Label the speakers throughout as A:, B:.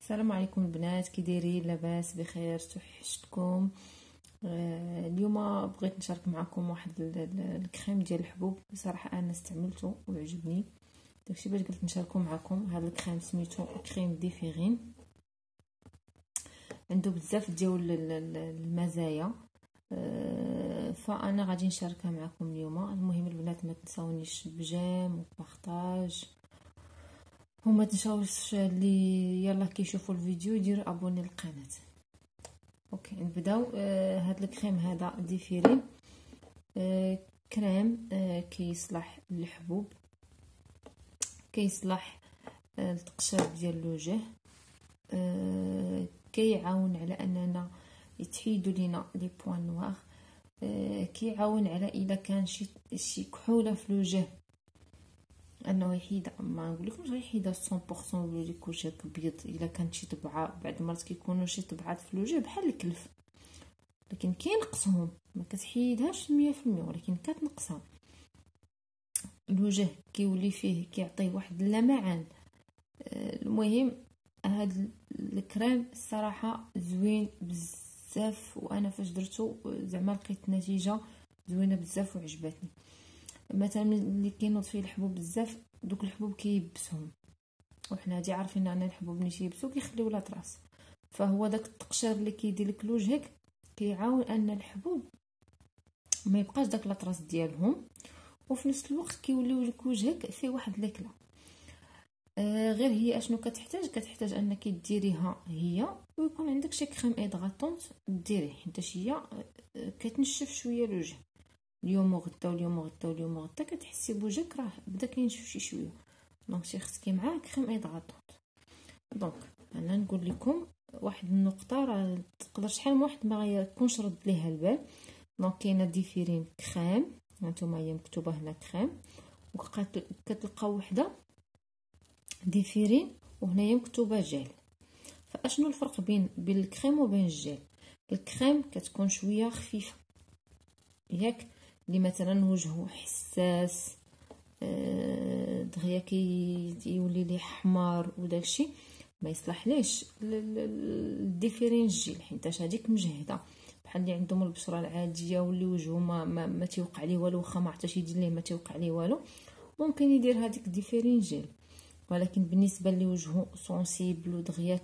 A: السلام عليكم البنات، كي دايرين؟ لاباس بخير؟ توحشتكم. اليوم بغيت نشارك معكم واحد الكريم ديال الحبوب. بصراحه انا استعملته وعجبني، داكشي باش قلت نشاركو معكم. هذا الكريم سميتو كريم ديفيرين، عنده بزاف ديال المزايا. فانا غادي نشاركها معكم اليوم. المهم البنات ما تنساونيش بجيم وبارطاج، وما تنساوش اللي يلا كيشوفوا الفيديو يديروا ابوني للقناه. اوكي نبداو. هذا الكريم هذا ديفيرين، كريم كيصلح للحبوب، كيصلح التقشير ديال الوجه، كيعاون على اننا يتحيدوا لينا لي بوين نوار، كيعاون على اذا كان شي كحوله في الوجه انه يحيد. ما نقولكمش غيحيدها 100% ويولي لك وجهك بيض. الا كانت شي طبعه، بعض المرات كيكونوا شي طبعات في الوجه بحال الكلف، لكن كينقصهم، ما كتحيدهاش 100% ولكن كتنقصها. الوجه كيولي فيه كيعطيه واحد اللمعان. المهم هاد الكريم الصراحه زوين بزاف، وانا فاش درتو زعما لقيت نتيجه زوينه بزاف وعجبتني. مثلا اللي كينوض فيه الحبوب بزاف، دوك الحبوب كييبسهم، وحنا هادي عارفين ان الحبوب ملي تييبسو كيخليو لاطراس. فهو داك التقشير اللي كيدير لك لوجهك كيعاون ان الحبوب ما يبقاش داك لاطراس ديالهم، وفي نفس الوقت كيوليو لك وجهك فيه واحد لكله. غير هي اشنو كتحتاج انك ديريها هي، ويكون عندك شي كريم ايدغاتونط ديريه، حيت هي كتنشف شويه الوجه. اليوم وغدا واليوم وغدا واليوم وغدا كتحسي بوجهك راه بدا كينشف شي شويه، دونك شي خصك معاه كريم ايدغاتونط. دونك انا نقول لكم واحد النقطه، راه تقدر شحال من واحد ما غيكونش رد ليها البال. دونك كاينه ديفيرين كريم، هانتوما هي مكتوبه هنا كريم، وكتلقاو وحده ديفيرين وهنايا مكتوبه جيل. فاشنو الفرق بين الكريم وبين الجيل؟ الكريم كتكون شويه خفيفه، ياك اللي مثلا وجهه حساس دغيا كيولي ليه حمار وداكشي ما يصلح ليش الديفيرين الجيل، حيت هذيك مجهده. بحال اللي عندهم البشره العاديه واللي وجهه ما تيوقع ليه والو، واخا ما عطاش يدير ليه ما تيوقع ليه والو، ممكن يدير هذيك ديفيرين جيل. ولكن بالنسبه اللي وجهه سونسيبل ودغيا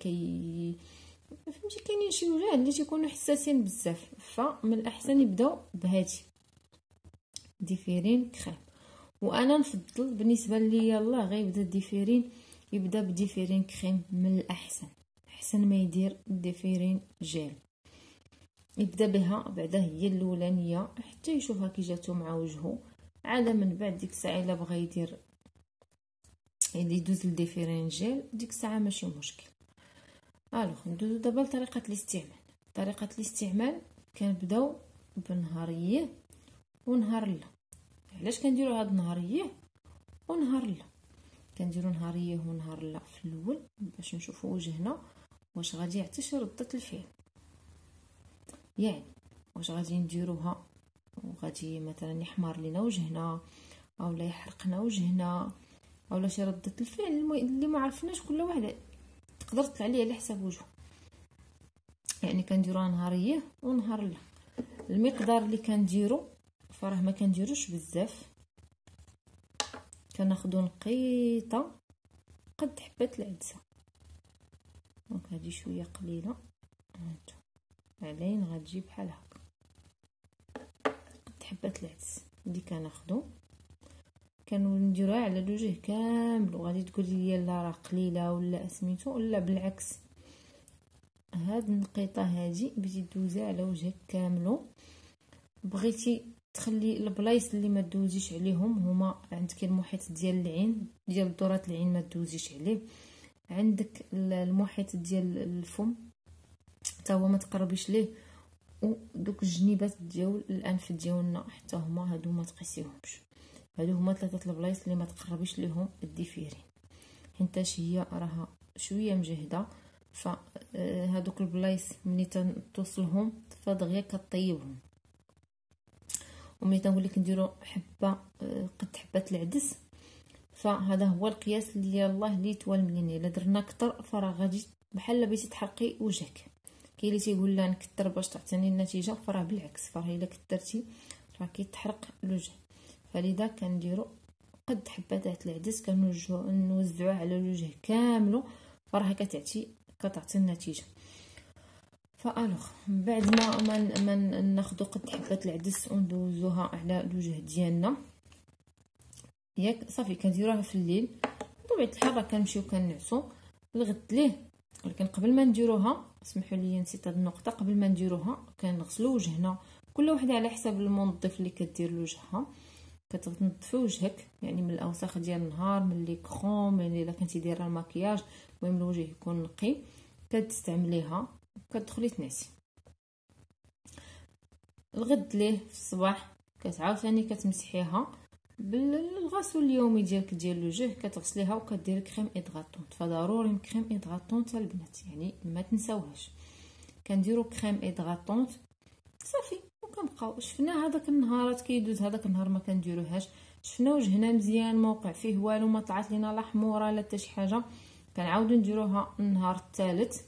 A: فهمتي كاينين شي وجه اللي تيكونوا حساسين بزاف، فمن الاحسن يبداو بهادي ديفيرين كريم. وانا نفضل بالنسبه لي يلا غيبدا ديفيرين، يبدا بديفيرين كريم من الاحسن، احسن ما يدير ديفيرين جيل. يبدا بها بعدا هي الاولانيه حتى يشوفها كي جاتو مع وجهه. عاد من بعد ديك الساعه الا بغى يدير اللي يدوز لديفيرين جيل، ديك الساعه ماشي مشكل. الوغ ندوزو دابا لطريقه الاستعمال. كنبداو بنهاريه ونهار لا. علاش كنديروا هاد نهاريه ونهار لا؟ كنديروا نهاريه ونهار لا في الاول باش نشوفوا وجهنا واش غادي يعطي شي رده الفعل، يعني واش غادي نديروها وغادي مثلا يحمر لينا وجهنا او لا يحرقنا وجهنا او لا شي رده الفعل اللي ما عرفناش. كل واحد تقدر تطلع ليه على حساب وجهه، يعني كنديروها نهاريه ونهار لا. المقدار اللي كنديرو فراه ما كنديروش بزاف، كناخذوا نقيطه قد حبه العدسه. دونك هذه شويه قليله، هانتو علين غتجي بحال هكا قد حبه العدس اللي كناخذوا كنديروها على الوجه كامل. وغادي تقولي لي لا راه قليله ولا سميتو، ولا بالعكس، هاد النقيطه هذه بغيتي دوزيها على وجهك كامل. بغيتي تخلي البلايص اللي ما دوزيش عليهم هما عندك المحيط ديال العين، ديال دورات العين ما دوزيش عليه، عندك المحيط ديال الفم حتى هو ما تقربيش ليه، ودوك الجنيبات ديال الانف ديالنا حتى هما هادو ما تقيسيهمش. هادو هما ثلاثه البلايص اللي ما تقربيش ليهم الديفيرين، حيتاش هي راها شويه مجهده. فهادوك البلايص ملي توصلهم فدغيا كطيبهم. وملي تنقول لك نديرو حبه قد حبه العدس، فهذا هو القياس اللي يلاه اللي توالميني. الا درنا اكثر فراه غادي بحال بغيتي تحرقي وجهك. كاين اللي تيقول لا نكثر باش تعطيني النتيجه، فراه بالعكس، فراه الا كثرتي راه كيتحرق الوجه. فلذا كنديروا قد حبات العدس كنوزعوها على الوجه كامله، فراه كتعطي النتيجه. فالوغ من بعد ما ناخذ قد حبات العدس وندوزوها على الوجه ديالنا ياك صافي. كنديروها في الليل بطبيعه الحال، راه كنمشيو كنعسو الغد ليه. ولكن قبل ما نديروها، اسمحوا لي نسيت هذه النقطه، قبل ما نديروها كنغسلوا وجهنا، كل وحده على حسب المنظف اللي كدير لوجهها. كتنظفي وجهك يعني من الاوساخ ديال النهار، من لي كروم، من الا كنتي دايره المكياج، المهم الوجه يكون نقي. كتستعمليها كتدخلي تنعسي. الغد ليه في الصباح كتعاوتاني كتمسحيها بالغسول اليومي ديالك ديال الوجه، كتغسليها وكديري كريم ايدغاطونط. فضروري كريم ايدغاطونط البنات، يعني ما تنساوهاش. كنديروا كريم ايدغاطونط صافي وكنبقاو. شفنا هذاك النهارات كيدوز، هذاك النهار ما كنديروهاش، شفنا وجهنا مزيان ما وقع فيه والو، ما طلعت لينا لا حموره لا حتى شي حاجه، كنعاودوا نديروها النهار الثالث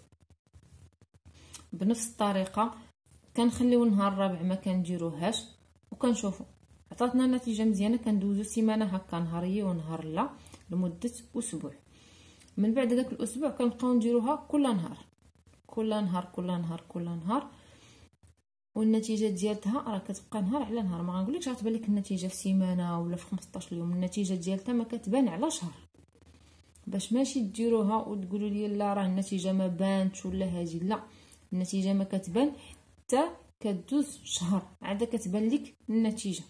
A: بنفس الطريقه. كنخليو النهار الرابع ما كنديروهاش وكنشوفوا عطاتنا نتيجه مزيانه. كندوزو سيمانه هكا، نهاريه ونهار لا، لمده اسبوع. من بعد داك الاسبوع كنبقاو نديروها كل نهار كل نهار كل نهار كل نهار، والنتيجه ديالتها راه كتبقى نهار على نهار. ما غنقولكش غتبان لك النتيجه في سيمانه ولا في 15 يوم، النتيجه ديالتها ما كتبان على شهر. باش ماشي ديروها وتقولوا لي لا راه النتيجه ما بانتش ولا هادي، لا، النتيجه ما كتبان حتى كدوز شهر عاد كتبان لك النتيجه.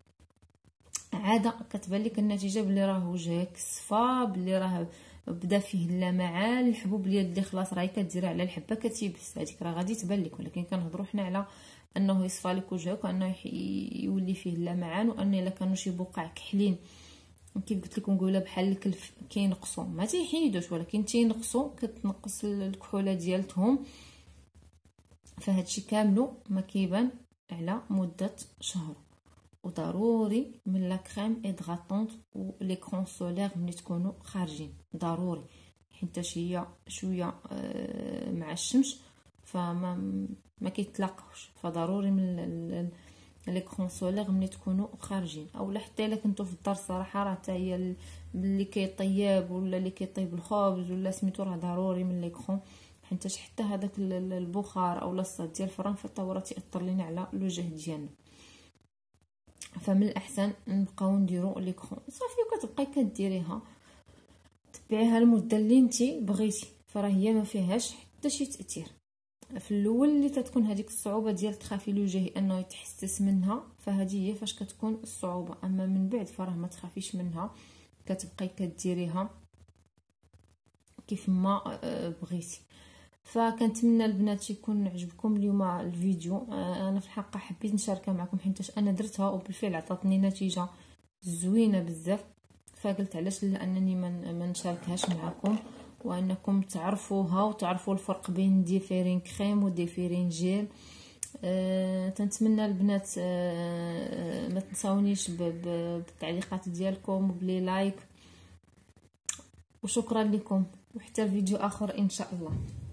A: عاده كتبان لك النتيجه بلي راه وجهك صفا، بلي راه بدا فيه اللمعان، الحبوب اليد اللي خلاص راهي كديرها على الحبه كتيبس، هذيك راه غادي تبان لك. ولكن كنهضروا حنا على انه يصفى لك وجهك وانه يولي فيه اللمعان، وان الا كانوا شي بقع كحلين كيف قلت لكم نقولها بحال الكلف كينقصوا، ما تيحيدوش ولكن تينقصوا، كتنقص الكحوله ديالتهم. فهادشي كاملو ما كيبان على مده شهر. وضروري من لا كريم ايدغاطونط و لي كرون سولير ملي تكونوا خارجين، ضروري حيت هي شويه مع الشمس فما ما كيتلاقاوش. فضروري من لي كرون سولير ملي تكونوا خارجين، اولا حتى الا كنتو في الدار صراحه راه حتى هي اللي كيطيب ولا اللي كيطيب الخبز ولا سميتو راه ضروري من لي كرون، حيت حتى هذاك البخار اولا الصهد ديال الفران فالطوره تاثر لينا على الوجه ديالنا. فمن الاحسن نبقاو نديرو لي كرون صافي، وكتبقاي كديريها تبعيها المده اللي نتي بغيتي، فراه هي ما فيهاش حتى شي تاثير. في الاول اللي تتكون هذيك الصعوبه ديال تخافي الوجه انه يتحسس منها، فهذه هي فاش كتكون الصعوبه. اما من بعد فراه ما تخافيش منها، كتبقاي كديريها كيف ما بغيتي. فكنتمنى البنات يكون عجبكم اليوم الفيديو. انا في الحقيقه حبيت نشاركها معكم حيت انا درتها وبالفعل عطاتني نتيجه زوينه بزاف، فقلت علاش لا انني ما نشاركهاش معكم وانكم تعرفوها وتعرفوا الفرق بين ديفيرين كريم وديفيرين جيل. تنتمنى البنات ما تنساونيش بالتعليقات ديالكم وبلي لايك، وشكرا لكم، وحتى الفيديو اخر ان شاء الله.